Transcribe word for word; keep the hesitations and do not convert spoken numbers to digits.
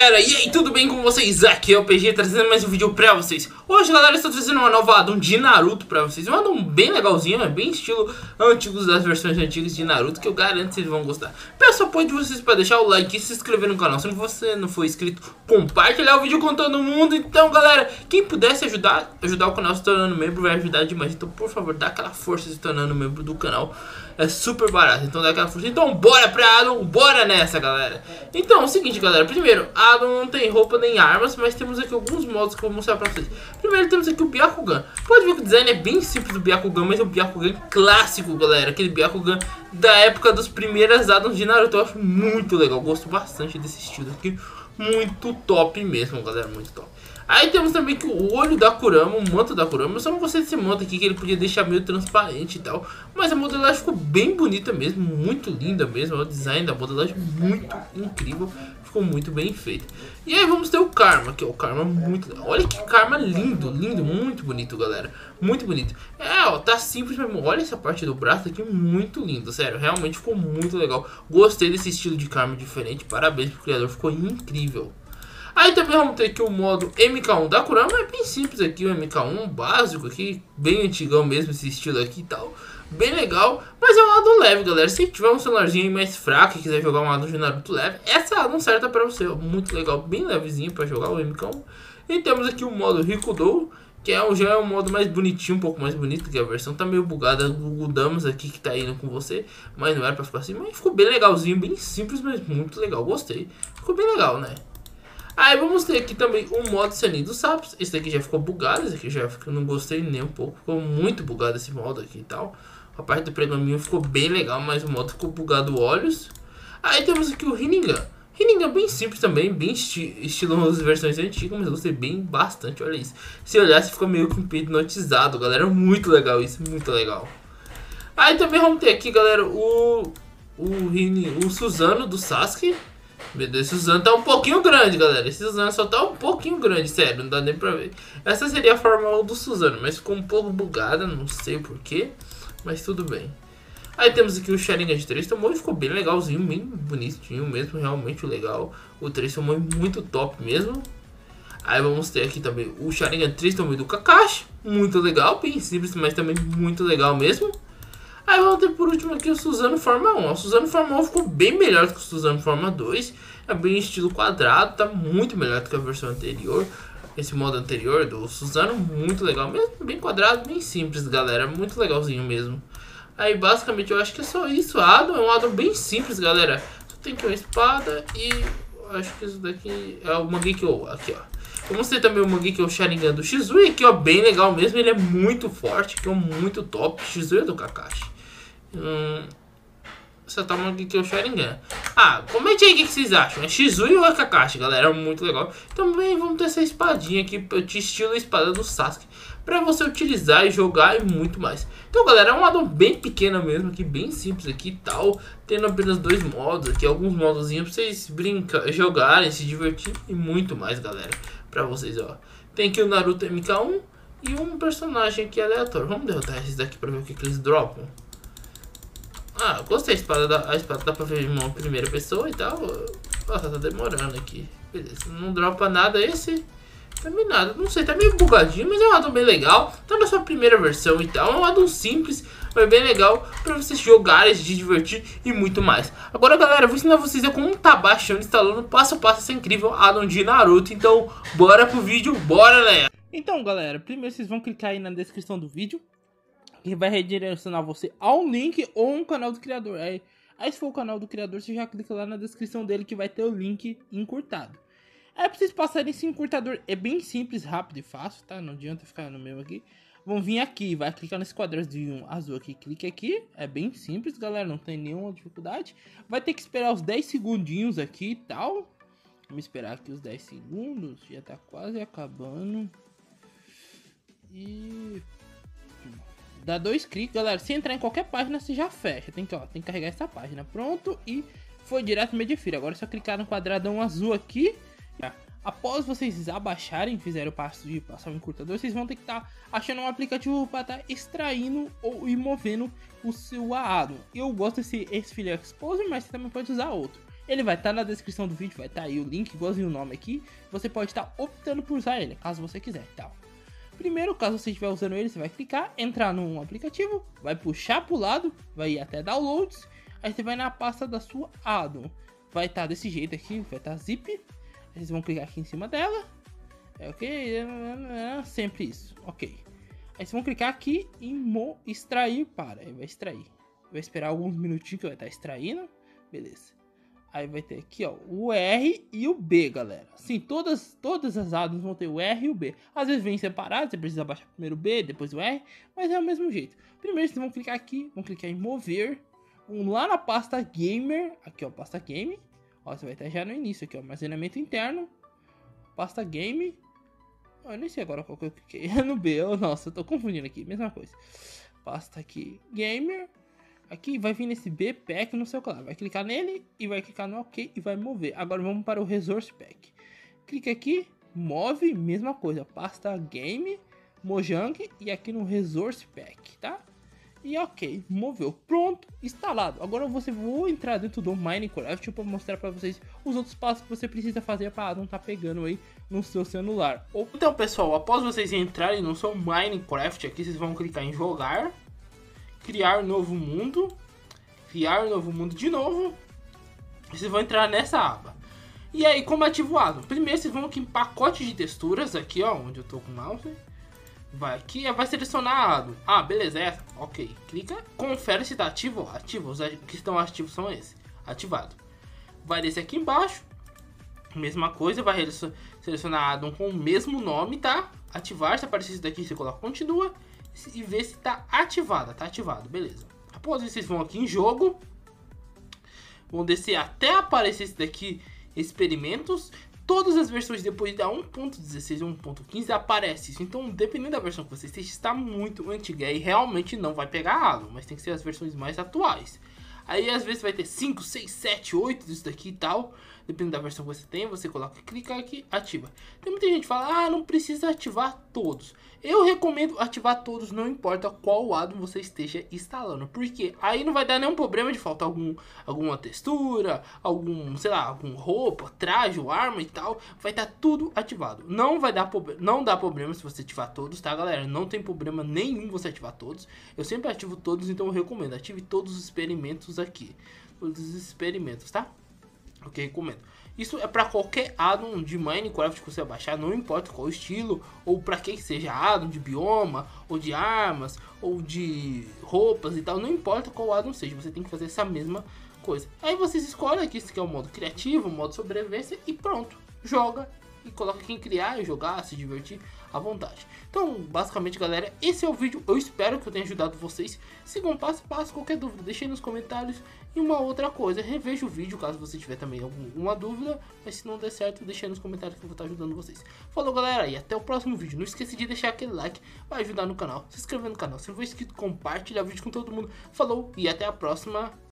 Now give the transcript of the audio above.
Galera, e aí, tudo bem com vocês? Aqui é o P G trazendo mais um vídeo pra vocês. Hoje, galera, estou trazendo uma nova addon de Naruto pra vocês. Um addon bem legalzinho, é bem estilo antigos das versões antigas de Naruto, que eu garanto que vocês vão gostar. Peço apoio de vocês para deixar o like e se inscrever no canal. Se você não for inscrito, compartilhar o vídeo com todo mundo. Então, galera, quem pudesse ajudar, ajudar o canal se tornando membro vai ajudar demais. Então, por favor, dá aquela força se tornando membro do canal. É super barato, então dá aquela força. Então bora pra addon, bora nessa, galera. Então é o seguinte, galera. Primeiro, a addon não tem roupa nem armas, mas temos aqui alguns modos que eu vou mostrar pra vocês. Primeiro temos aqui o Byakugan. Pode ver que o design é bem simples do Byakugan, mas é um Byakugan clássico, galera. Aquele Byakugan da época das primeiras addons de Naruto. Eu acho muito legal, gosto bastante desse estilo aqui. Muito top mesmo, galera, muito top. Aí temos também que o olho da Kurama, o manto da Kurama. Eu só não gostei desse manto aqui, que ele podia deixar meio transparente e tal. Mas a modelagem ficou bem bonita mesmo, muito linda mesmo. O design da modelagem muito incrível, ficou muito bem feito. E aí vamos ter o Karma, que é o Karma muito legal. Olha que Karma lindo, lindo, muito bonito, galera. Muito bonito. É, ó, tá simples mesmo. Olha essa parte do braço aqui, muito lindo, sério. Realmente ficou muito legal. Gostei desse estilo de Karma diferente. Parabéns pro criador, ficou incrível. Aí também vamos ter aqui o modo M K um da Kurama, é bem simples aqui, o M K um básico aqui, bem antigão mesmo esse estilo aqui e tal, bem legal, mas é um addon leve, galera. Se tiver um celularzinho mais fraco e quiser jogar um addon de Naruto leve, essa addon certa pra você, ó, muito legal, bem levezinho pra jogar o M K um. E temos aqui o modo Rikudou, que é um, já é um modo mais bonitinho, um pouco mais bonito, que a versão tá meio bugada do Google Damas aqui que tá indo com você, mas não era pra ficar assim, mas ficou bem legalzinho, bem simples, mas muito legal, gostei, ficou bem legal, né? Aí vamos ter aqui também o modo Senin dos Sapos. Esse daqui já ficou bugado, esse aqui já eu não gostei nem um pouco. Ficou muito bugado esse modo aqui e tal. A parte do pergaminho ficou bem legal, mas o modo ficou bugado olhos. Aí temos aqui o Rinnegan. Rinnegan bem simples também, bem esti estilo das versões antigas, mas eu gostei bem bastante, olha isso. Se olhasse ficou meio que hipnotizado, galera, muito legal isso, muito legal. Aí também vamos ter aqui, galera, o, o, Rin, o Susanoo do Sasuke. Meu Deus, esse Susanoo tá um pouquinho grande, galera. Esse Susanoo só tá um pouquinho grande, sério, não dá nem pra ver. Essa seria a forma do Susanoo, mas ficou um pouco bugada, não sei porquê, mas tudo bem. Aí temos aqui o Sharingan de três Tomoe, ficou bem legalzinho, bem bonitinho mesmo, realmente legal. O três Tomoe muito top mesmo. Aí vamos ter aqui também o Sharingan três Tomoe do Kakashi, muito legal, bem simples, mas também muito legal mesmo. Aí vamos ter por último aqui o Susanoo Forma um. O Susanoo Forma um ficou bem melhor do que o Susanoo Forma dois. É bem estilo quadrado, tá muito melhor do que a versão anterior. Esse modo anterior do Susanoo, muito legal mesmo, bem quadrado, bem simples, galera, muito legalzinho mesmo. Aí basicamente eu acho que é só isso. A addon é um addon bem simples, galera. Só tem que uma espada e acho que isso daqui é o Mangekyo, aqui ó. Vamos ter também o Mangekyo Sharingan do Shizui, aqui ó, bem legal mesmo, ele é muito forte, aqui é muito top. Shizui é do Kakashi. Hum, essa tá Mangekyo Sharingan. Ah, comente aí o que, que vocês acham. É Shizui ou é Kakashi, galera? É muito legal. Também vamos ter essa espadinha aqui, estilo espada do Sasuke, pra você utilizar e jogar e muito mais. Então, galera, é um addon bem pequeno mesmo, aqui, bem simples aqui e tal. Tendo apenas dois modos aqui, alguns modozinhos pra vocês brincar, jogarem, se divertir e muito mais, galera. Pra vocês, ó. Tem aqui o Naruto M K um e um personagem aqui aleatório. Vamos derrotar esses daqui pra ver o que, que eles dropam. Ah, gostei, a espada, da, a espada dá pra ver em uma primeira pessoa e tal. Nossa, tá demorando aqui. Beleza, não dropa nada esse. Também nada, não sei, tá meio bugadinho, mas é um addon bem legal. Tá na sua primeira versão e tal. É um addon simples, mas bem legal pra vocês jogarem, se divertir e muito mais. Agora, galera, vou ensinar vocês a como tá baixando, instalando passo a passo essa incrível addon de Naruto. Então, bora pro vídeo, bora, né? Então, galera, primeiro vocês vão clicar aí na descrição do vídeo, que vai redirecionar você ao link ou um canal do criador. Aí, aí se for o canal do criador, você já clica lá na descrição dele que vai ter o link encurtado. É pra vocês passarem esse encurtador, é bem simples, rápido e fácil, tá? Não adianta ficar no meu aqui. Vão vir aqui, vai clicar nesse quadradinho azul aqui, clique aqui. É bem simples, galera, não tem nenhuma dificuldade. Vai ter que esperar os dez segundinhos aqui e tal. Vamos esperar aqui os dez segundos, já tá quase acabando. E... dá dois cliques, galera. Se entrar em qualquer página, você já fecha. Tem que, ó, tem que carregar essa página. Pronto, e foi direto no Medifire. Agora é só clicar no quadradão azul aqui. Após vocês abaixarem, fizeram o passo de passar o encurtador, vocês vão ter que estar tá achando um aplicativo para estar tá extraindo ou e movendo o seu addon. Eu gosto desse X-File Exposer, mas você também pode usar outro. Ele vai estar tá na descrição do vídeo, vai estar tá aí o link, igualzinho o nome aqui. Você pode estar tá optando por usar ele, caso você quiser e tal. Primeiro, caso você estiver usando ele, você vai clicar, entrar num aplicativo, vai puxar para o lado, vai ir até downloads, aí você vai na pasta da sua addon. Vai estar tá desse jeito aqui, vai estar tá zip, aí vocês vão clicar aqui em cima dela, é ok, é sempre isso, ok. Aí vocês vão clicar aqui em extrair para, aí vai extrair, vai esperar alguns minutinhos que vai estar tá extraindo, beleza. Aí vai ter aqui, ó, o R e o B, galera. Sim, todas, todas as addons vão ter o R e o B. Às vezes vem separado, você precisa baixar primeiro o B, depois o R, mas é o mesmo jeito. Primeiro vocês vão clicar aqui, vão clicar em mover, vão lá na pasta gamer, aqui ó, pasta game. Ó, você vai estar já no início aqui, ó, armazenamento interno, pasta game. Ó, eu nem sei agora qual que eu cliquei, é no B, oh, nossa, eu tô confundindo aqui, mesma coisa. Pasta aqui, gamer. Aqui vai vir nesse B Pack no seu celular. Vai clicar nele e vai clicar no OK e vai mover. Agora vamos para o Resource Pack. Clica aqui, move, mesma coisa. Pasta Game, Mojang e aqui no Resource Pack, tá? E OK, moveu. Pronto, instalado. Agora você vou entrar dentro do Minecraft para mostrar para vocês os outros passos que você precisa fazer para a addon tá pegando aí no seu celular. Então, pessoal, após vocês entrarem no seu Minecraft, aqui vocês vão clicar em jogar. Criar novo mundo, criar novo mundo de novo, vocês vão entrar nessa aba. E aí, como ativo o addon? Primeiro vocês vão aqui em pacote de texturas, aqui ó, onde eu tô com o mouse. Vai aqui, vai selecionar a addon. Ah, beleza, é essa, ok. Clica, confere se tá ativo, ativo, os que estão ativos são esses, ativado. Vai descer aqui embaixo, mesma coisa, vai selecionar a addon com o mesmo nome, tá? Ativar, se aparecer isso daqui, você coloca continua. E ver se tá ativada, tá ativado, beleza. Após isso, vocês vão aqui em jogo, vão descer até aparecer esse daqui, experimentos. Todas as versões depois da um ponto dezesseis e um ponto quinze aparece isso. Então, dependendo da versão que você esteja, está muito antiga e realmente não vai pegar a addon, mas tem que ser as versões mais atuais. Aí às vezes vai ter cinco, seis, sete, oito disso daqui e tal. Dependendo da versão que você tem, você coloca, clica aqui, ativa. Tem muita gente que fala, ah, não precisa ativar todos. Eu recomendo ativar todos, não importa qual addon você esteja instalando. Porque aí não vai dar nenhum problema de faltar algum, alguma textura, algum, sei lá, algum roupa, traje, arma e tal. Vai estar tudo ativado. Não vai dar, não dá problema se você ativar todos, tá, galera? Não tem problema nenhum você ativar todos. Eu sempre ativo todos, então eu recomendo. Ative todos os experimentos aqui. Todos os experimentos, tá? Ok, recomendo. Isso é para qualquer addon de Minecraft que você baixar, não importa qual estilo, ou para que seja addon de bioma, ou de armas, ou de roupas e tal, não importa qual addon seja, você tem que fazer essa mesma coisa. Aí vocês escolhem aqui se quer o modo criativo, o modo sobrevivência e pronto, joga e coloca quem criar e jogar, se divertir à vontade. Então, basicamente, galera, esse é o vídeo. Eu espero que eu tenha ajudado vocês. Sigam passo a passo, qualquer dúvida, deixem nos comentários. E uma outra coisa, reveja o vídeo caso você tiver também alguma dúvida. Mas se não der certo, deixem nos comentários que eu vou estar ajudando vocês. Falou, galera, e até o próximo vídeo. Não esqueça de deixar aquele like, vai ajudar no canal. Se inscrever no canal, se não for inscrito, compartilhar o vídeo com todo mundo. Falou, e até a próxima.